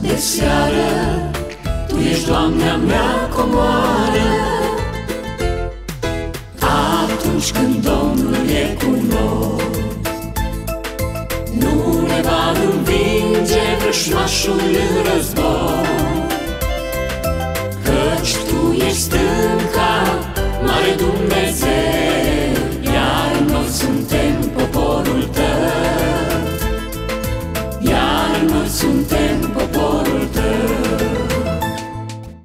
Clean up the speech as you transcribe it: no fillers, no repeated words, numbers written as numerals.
de seară, Tu ești Doamna mea comoară. Atunci când Domnul e cu noi, nu ne va învinge vrășmașul în război.